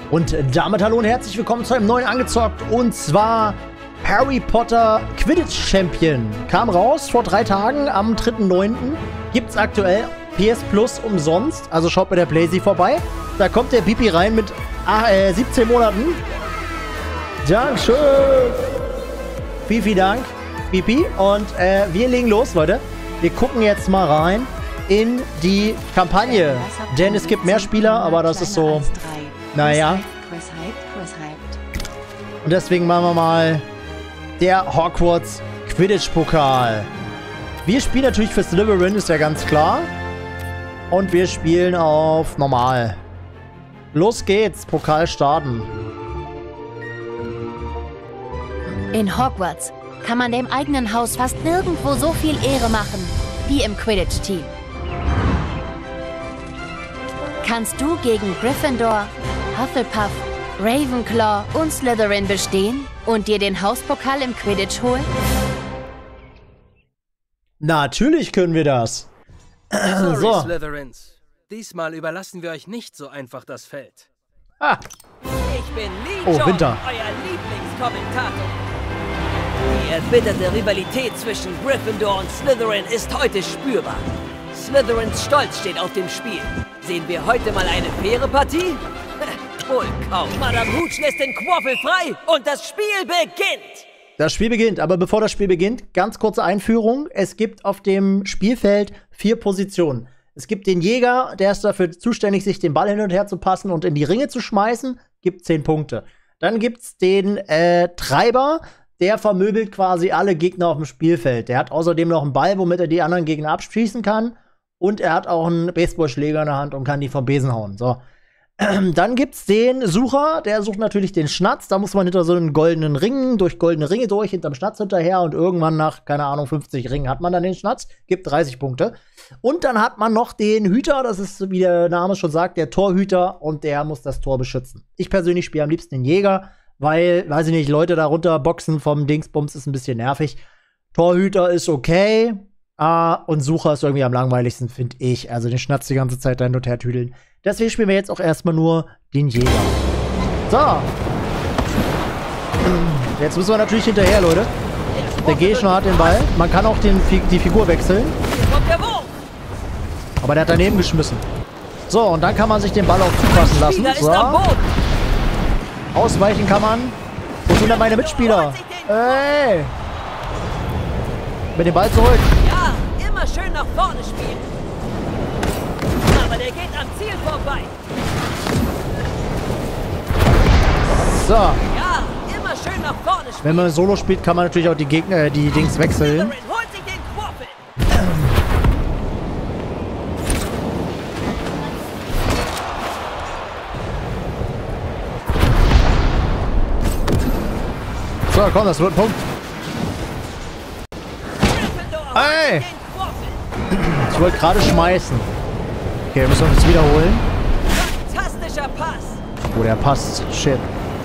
Und damit hallo und herzlich willkommen zu einem neuen Angezockt. Und zwar Harry Potter Quidditch Champion. Kam raus vor 3 Tagen am 3.9. Gibt's aktuell PS Plus umsonst. Also schaut bei der Blazy vorbei. Da kommt der Pipi rein mit 17 Monaten. Dankeschön. Vielen Dank, Pipi. Und wir legen los, Leute. Wir gucken jetzt mal rein in die Kampagne. Denn es gibt mehr Spieler, aber das ist so... Naja. Und deswegen machen wir mal der Hogwarts Quidditch-Pokal. Wir spielen natürlich für Slytherin, ist ja ganz klar. Und wir spielen auf normal. Los geht's, Pokal starten. In Hogwarts kann man dem eigenen Haus fast nirgendwo so viel Ehre machen wie im Quidditch-Team. Kannst du gegen Gryffindor, Hufflepuff, Ravenclaw und Slytherin bestehen und dir den Hauspokal im Quidditch holen? Natürlich können wir das. Sorry, So. Slytherins. Diesmal überlassen wir euch nicht so einfach das Feld. Ah, Ich bin Lee Oh, John, Winter. euer Lieblingskommentator. Die erbitterte Rivalität zwischen Gryffindor und Slytherin ist heute spürbar. Slytherins Stolz steht auf dem Spiel. Sehen wir heute mal eine faire Partie? Wohl kaum. Madame Hooch lässt den Quaffel frei und das Spiel beginnt. das Spiel beginnt. Aber bevor das Spiel beginnt, ganz kurze Einführung. Es gibt auf dem Spielfeld 4 Positionen. Es gibt den Jäger, der ist dafür zuständig, sich den Ball hin und her zu passen und in die Ringe zu schmeißen. Gibt 10 Punkte. Dann gibt's den Treiber, der vermöbelt quasi alle Gegner auf dem Spielfeld. Der hat außerdem noch einen Ball, womit er die anderen Gegner abschießen kann. Und er hat auch einen Baseballschläger in der Hand und kann die vom Besen hauen. So. Dann gibt's den Sucher, der sucht natürlich den Schnatz. Da muss man hinter so einen goldenen Ring, durch goldene Ringe durch, hinterm Schnatz hinterher. Und irgendwann nach, keine Ahnung, 50 Ringen hat man dann den Schnatz. Gibt 30 Punkte. Und dann hat man noch den Hüter, das ist, wie der Name schon sagt, der Torhüter. Und der muss das Tor beschützen. Ich persönlich spiele am liebsten den Jäger, weil, weiß ich nicht, Leute da runterboxen vom Dingsbums ist ein bisschen nervig. Torhüter ist okay. Und Sucher ist irgendwie am langweiligsten, finde ich. Also den Schnatz die ganze Zeit hin und her tüdeln. Deswegen spielen wir jetzt auch erstmal nur den Jäger. So. Jetzt müssen wir natürlich hinterher, Leute. Der Gegner hat den Ball. Man kann auch die Figur wechseln. Hier kommt der Wurf. Aber der hat daneben geschmissen. So, und dann kann man sich den Ball auch zupassen lassen. Spieler ist am So. Boden. Ausweichen kann man. Wo sind denn meine Mitspieler? Hey! Mit dem Ball zurück. Ja, immer schön nach vorne spielen. Aber der geht am Ziel vorbei. So. Ja, immer schön nach vorne spielen. Wenn man Solo spielt, kann man natürlich auch die Gegner, die Dings wechseln. Slytherin holt sich den Quaffel. So, komm, das wird ein Punkt. Gryffindor holt Hey! sich den Quaffel. Ich wollte gerade schmeißen. Okay, müssen wir uns wiederholen. Fantastischer Pass. Oh, der passt. Shit.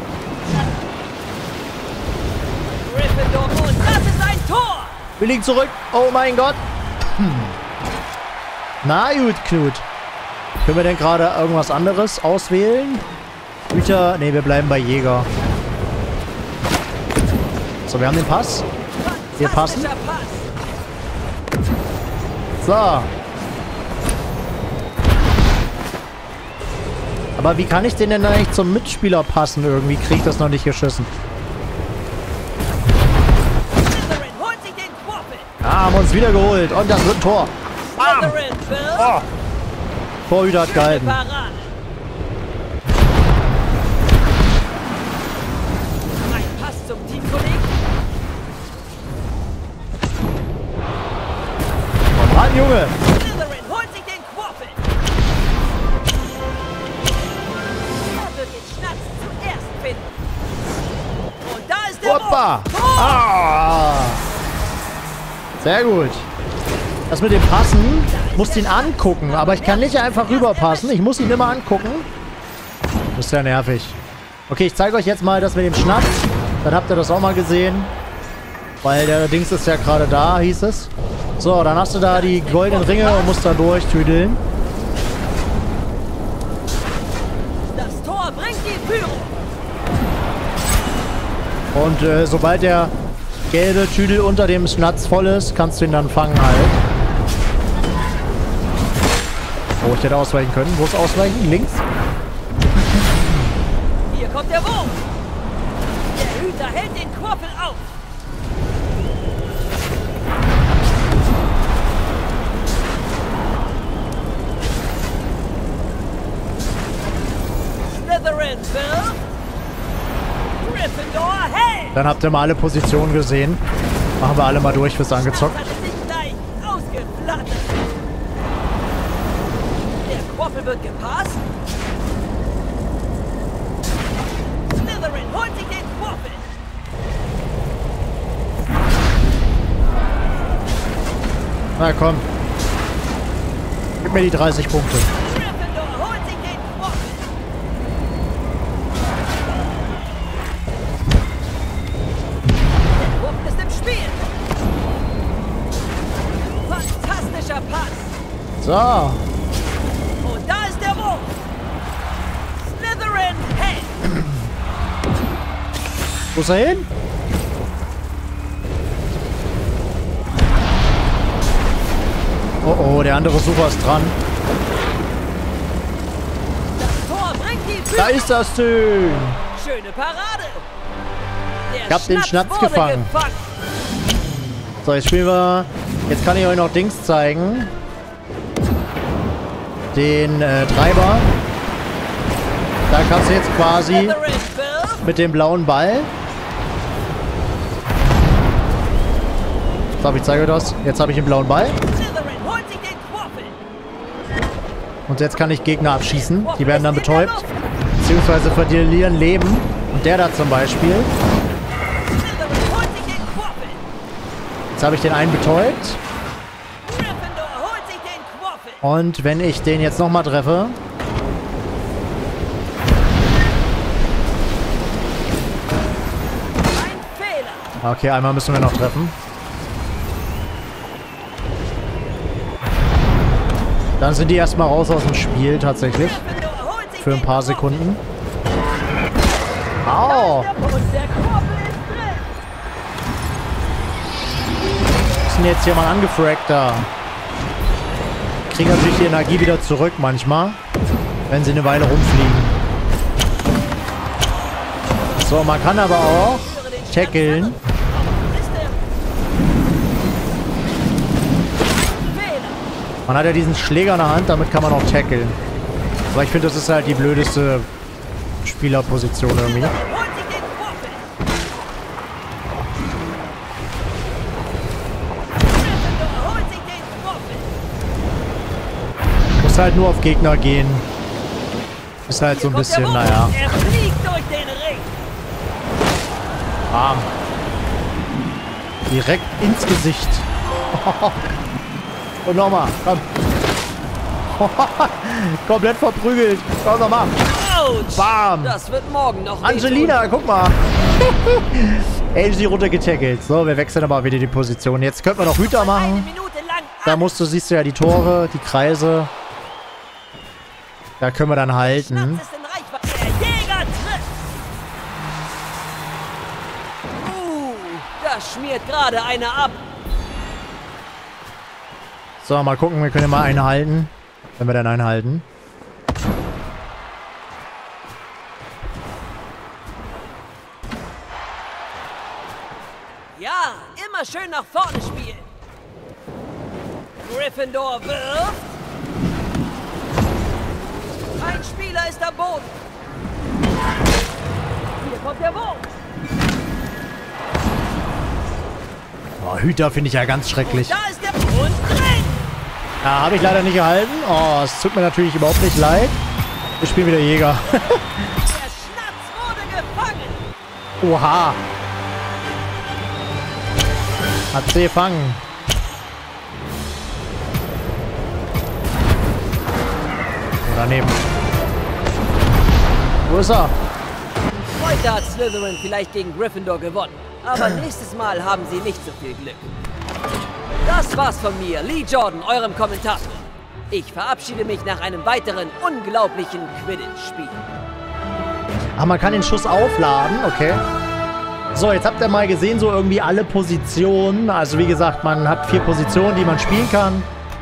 Gryffindor und das ist ein Tor. Wir liegen zurück. Oh mein Gott. Na gut, Knut. Können wir denn gerade irgendwas anderes auswählen? Hüter. Ne, wir bleiben bei Jäger. So, wir haben den Pass. Wir passen. Fantastischer Pass. So. Aber wie kann ich den denn eigentlich zum Mitspieler passen irgendwie? Krieg ich das noch nicht geschissen. Slytherin holt sich den Quaffel. Haben uns wieder geholt. Und das wird ein Tor. Bam! Slytherin wirft. Oh. Torhüter hat gehalten. Parade. Ein Pass zum Teamkollegen. Oh Mann, Junge. Slytherin holt sich den Quaffel. Er wird den Schnatz zuerst finden. Und da ist der Hoppa. Wurf. Tor. Ah. Sehr gut. Das mit dem Passen, muss ihn angucken. Aber ich kann nicht einfach rüberpassen. Ich muss ihn immer angucken. Das ist ja nervig. Okay, ich zeige euch jetzt mal das mit dem Schnatz. Dann habt ihr das auch mal gesehen. Weil der Dings ist ja gerade da, hieß es. So, dann hast du da die goldenen Ringe und musst da durchtüdeln. Das Tor bringt bringt die Führung. Und sobald der gelbe Tüdel unter dem Schnatz voll ist, kannst du ihn dann fangen halt. Oh, ich hätte ausweichen können. Wo ist ausweichen? Links? Hier kommt der Wurf. Der Hüter hält den Quaffel auf. Slytherin wirft. Gryffindor hält. Dann habt ihr mal alle Positionen gesehen. Machen wir alle mal durch fürs Angezockt. Das hat sich gleich ausgeflattert. Der Quaffel wird gepasst. Slytherin holt sich den Quaffel. Na komm. Gib mir die 30 Punkte. Gryffindor holt sich den Quaffel. Der Quaffel ist im Spiel. Fantastischer Pass. So. Und da ist der Wurf. Slytherin hält. Wo ist er hin? Oh oh, der andere Super ist dran. Das Tor bringt die Führung. Da ist das Ding. Schöne Parade. Der Ich hab den Schnatz wurde gefangen. So, jetzt spielen wir... Jetzt kann ich euch noch Dings zeigen. Den Treiber. Da kannst du jetzt quasi Slytherin wirft. mit dem blauen Ball... So, ich zeige euch das. Jetzt habe ich den blauen Ball. Slytherin holt sich den Quaffel. Und jetzt kann ich Gegner abschießen. Die werden dann betäubt. Beziehungsweise verlieren Leben. Und der da zum Beispiel. Slytherin holt sich den Quaffel. Jetzt habe ich den einen betäubt. Gryffindor holt sich den Quaffel. Und wenn ich den jetzt nochmal treffe... Ein Fehler. Okay, einmal müssen wir noch treffen. Dann sind die erstmal raus aus dem Spiel tatsächlich. Gryffindor holt sich Für ein den paar Quaffel. Sekunden. Au! Und der Quaffel ist drin. Sind jetzt hier mal angefragt da. Kriegen natürlich die Energie wieder zurück manchmal. Wenn sie eine Weile rumfliegen. So, man kann aber auch tackeln. Man hat ja diesen Schläger in der Hand, damit kann man auch tackeln. Aber ich finde, das ist halt die blödeste Spielerposition irgendwie. Muss halt nur auf Gegner gehen. Ist halt so ein bisschen, naja. Er fliegt durch den Ring. Bam. Direkt ins Gesicht. Und nochmal, komm. Komplett verprügelt. Komm nochmal. Autsch. Bam. Das wird morgen noch Angelina, guck mal. Angie runtergetackelt. So, wir wechseln aber wieder die Position. Jetzt könnten wir noch Hüter Eine machen. Minute lang Da siehst du ja die Tore, die Kreise. Da können wir dann halten. Schnatz ist in Reichweite. Der Jäger trifft. Da schmiert gerade einer ab. So, mal gucken, wir können ja mal einen halten. Wenn wir dann einen halten. Ja, immer schön nach vorne spielen. Gryffindor wirft. Ein Spieler ist am Boden. Hier kommt der Wurf. Boah, Hüter finde ich ja ganz schrecklich. Da ist der und drin. Ja, habe ich leider nicht gehalten. Oh, es tut mir natürlich überhaupt nicht leid. Wir spielen wieder Jäger. Der Schnatz wurde gefangen. Oha. Hat sie gefangen. Oh, daneben. Wo ist er? Heute hat Slytherin vielleicht gegen Gryffindor gewonnen. Aber nächstes Mal haben sie nicht so viel Glück. Das war's von mir, Lee Jordan, eurem Kommentator. Ich verabschiede mich nach einem weiteren unglaublichen Quidditch-Spiel. Ah, man kann den Schuss aufladen, okay. So, jetzt habt ihr mal gesehen, so irgendwie alle Positionen. Also wie gesagt, man hat 4 Positionen, die man spielen kann.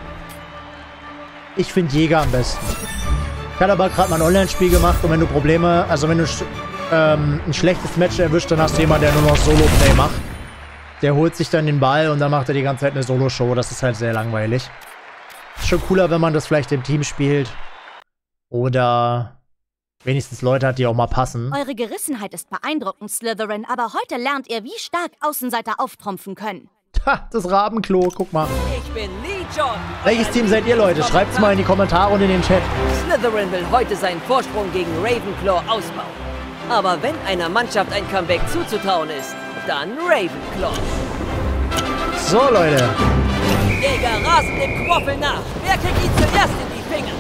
Ich finde Jäger am besten. Ich hatte aber gerade mal ein Online-Spiel gemacht und wenn du Probleme, also wenn du ein schlechtes Match erwischt, dann hast du jemanden, der nur noch Solo-Play macht. Der holt sich dann den Ball und dann macht er die ganze Zeit eine Solo-Show. Das ist halt sehr langweilig. Ist schon cooler, wenn man das vielleicht im Team spielt. Oder wenigstens Leute hat, die auch mal passen. Eure Gerissenheit ist beeindruckend, Slytherin, aber heute lernt ihr, wie stark Außenseiter auftrumpfen können. Ha, das Rabenklo, guck mal. Ich bin Lee Jordan. Welches Team seid ihr, Leute? Schreibt's mal in die Kommentare und in den Chat. Slytherin will heute seinen Vorsprung gegen Ravenclaw ausbauen. Aber wenn einer Mannschaft ein Comeback zuzutrauen ist, dann Ravenclaw. So, Leute. Jäger rasen dem Quaffel nach. Wer kriegt ihn zuerst in die Finger?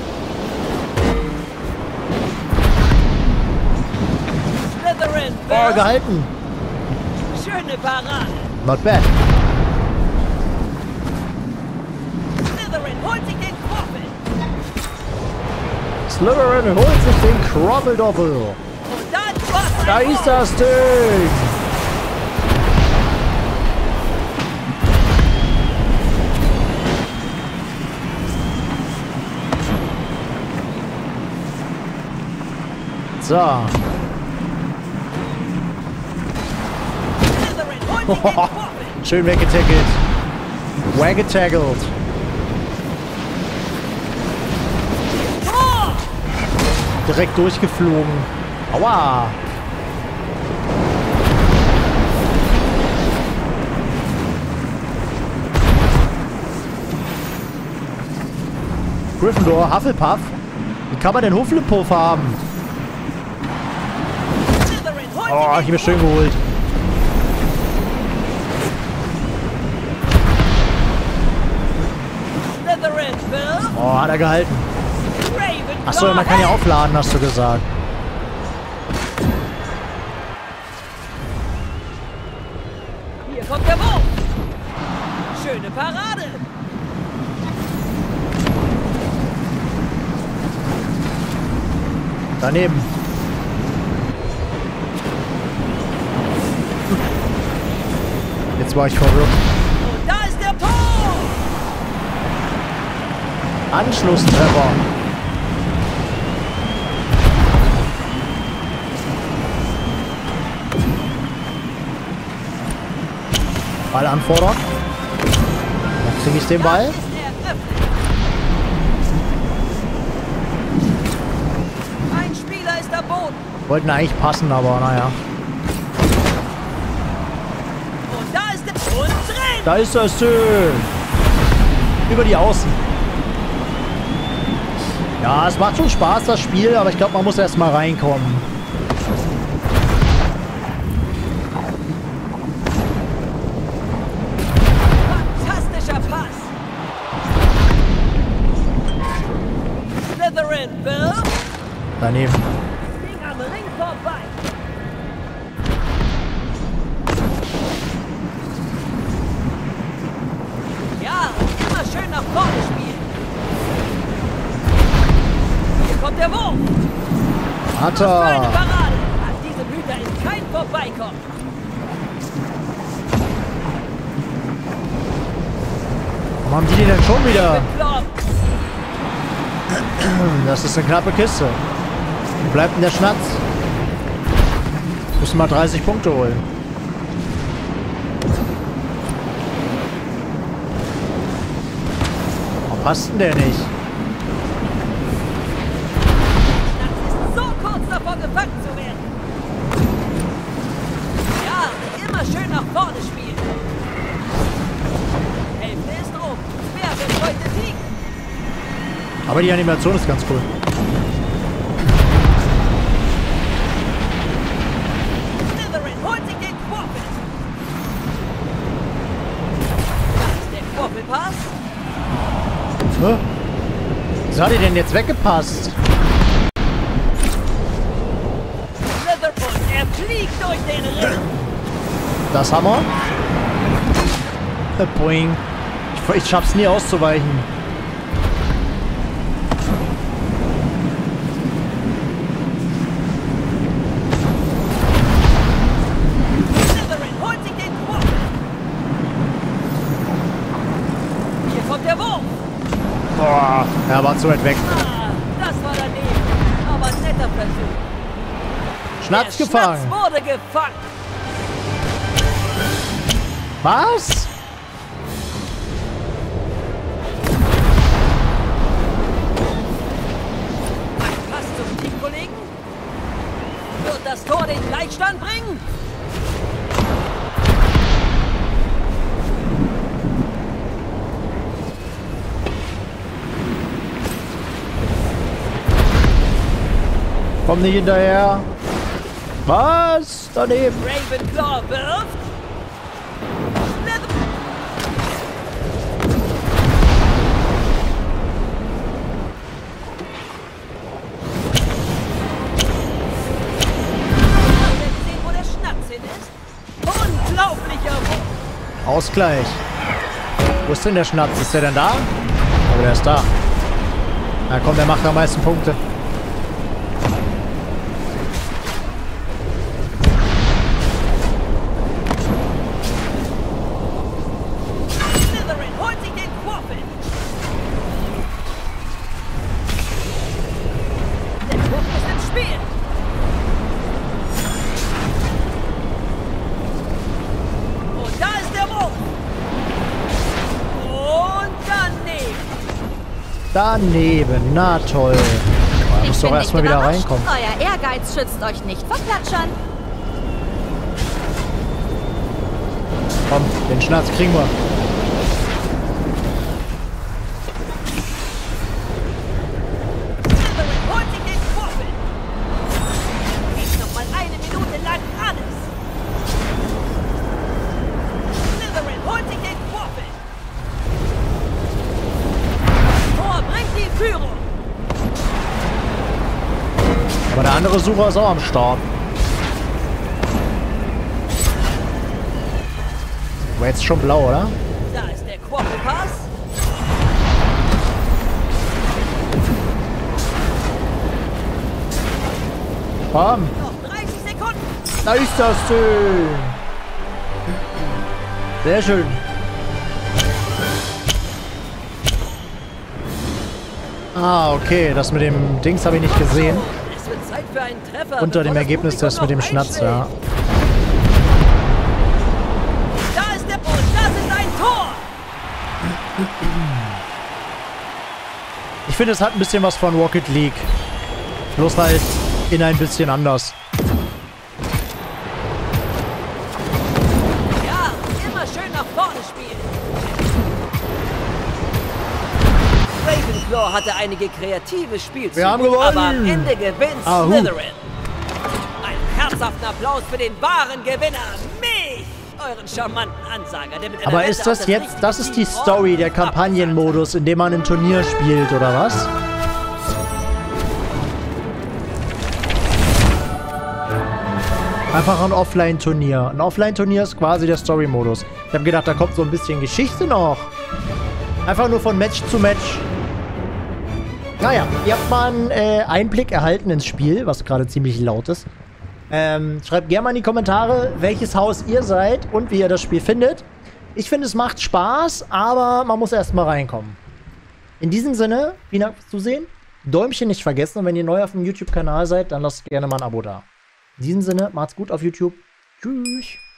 Slytherin. Oh, gehalten. Schöne Parade. Not bad. Slytherin holt sich den Quaffel. Slytherin holt sich den Crobble-Doppel. Und dann Da ist das Ding. So. Schön weggetackelt. Weggetackelt. Direkt durchgeflogen. Aua. Gryffindor, Hufflepuff. Wie kann man denn Hufflepuff haben? Oh, ich hab mir schön geholt. Oh, hat er gehalten. Achso, man kann ja aufladen, hast du gesagt. Hier kommt der Wurf. Schöne Parade. Daneben. Jetzt war ich verwirrt. Und da ist der Tor. Anschlusstreffer. Ball anfordern. Dann kriege ich den Ball. Ein Spieler ist am Boden. Wollten eigentlich passen, aber naja. Und da ist der und drin. Da ist das schön. Über die Außen. Ja, es macht schon Spaß, das Spiel, aber ich glaube, man muss erst mal reinkommen. Fantastischer Pass. Slytherin wirft. Daneben. Ding am Ring vorbei. Ja, immer schön nach vorne spielen. Hier kommt der Wurf. Hat Was für eine er. Parade. An diesem Hüter ist kein Vorbeikommen. Warum haben die denn schon wieder? Flop. Das ist eine knappe Kiste. Wo bleibt denn der Schnatz? Müssen mal 30 Punkte holen. Warum passt denn der nicht? Das ist so kurz davor, gefangen zu werden. Ja, immer schön nach vorne spielen. Hälfte ist rum. Wer wird heute siegen? Aber die Animation ist ganz cool. Slytherin holt sich den Quaffel. Das ist der Quaffelpass. Hä? Wieso hat die denn jetzt weggepasst? Slytherin, er fliegt durch den Ring. Das haben wir. Boing. Ich schaff's nie auszuweichen. Ja, war zu weit weg. Das war daneben. Aber netter Versuch. Schnatz Der gefangen. Schnatz wurde gefangen. Was? Pass zum Teamkollegen. Wird das Tor den Gleichstand bringen? Komm nicht hinterher. Was? Daneben. Ravenclaw wirft. Wo der Schnatz hin ist? Unglaublicher Wurf. Ausgleich. Wo ist denn der Schnatz? Ist der denn da? Oh, der ist da. Na komm, der macht am meisten Punkte. Slytherin holt sich den Quaffel. Der Wurf ist im Spiel. Und da ist der Wurf. Und daneben. Daneben. Na toll. Da muss doch erstmal wieder reinkommen. Euer Ehrgeiz schützt euch nicht vor Klatschern. Komm, den Schnatz kriegen wir. Slytherin holt sich den Quaffel. Geht noch mal eine Minute lang alles. Slytherin holt sich den Quaffel. Tor bringt die Führung. Aber der andere Sucher ist auch am Start. Aber jetzt schon blau, oder? Da ist der Quaffel-Pass. Komm, Noch 30 Sekunden. da ist das schön. Sehr schön. Ah, okay. Das mit dem Dings habe ich nicht gesehen. Es wird Zeit für einen Treffer. Unter dem bevor das Ergebnis Publikum das mit dem noch Schnatz, einschlägt. ja. Da ist der Ball. Das ist ein Tor. Ich finde, es hat ein bisschen was von Rocket League. Bloß halt in ein bisschen anders. Ja, immer schön nach vorne spielen. Ravenclaw hatte einige kreative Spielzüge, Wir haben gewonnen. aber am Ende gewinnt Ahu. Slytherin. Einen herzhaften Applaus für den wahren Gewinner, mich, euren charmanten Ansager, der mit einer Aber Wette ist auf das jetzt, richtige das ist die Team Story, der ordentlich abgesagt hat. Kampagnenmodus, in dem man ein Turnier spielt, oder was? Einfach ein Offline-Turnier. Ein Offline-Turnier ist quasi der Story-Modus. Ich habe gedacht, da kommt so ein bisschen Geschichte noch. Einfach nur von Match zu Match. Naja, ihr habt mal einen Einblick erhalten ins Spiel, was gerade ziemlich laut ist. Schreibt gerne mal in die Kommentare, welches Haus ihr seid und wie ihr das Spiel findet. Ich finde, es macht Spaß, aber man muss erst mal reinkommen. In diesem Sinne, vielen Dank fürs Zusehen. Däumchen nicht vergessen und wenn ihr neu auf dem YouTube-Kanal seid, dann lasst gerne mal ein Abo da. In diesem Sinne, macht's gut auf YouTube. Tschüss.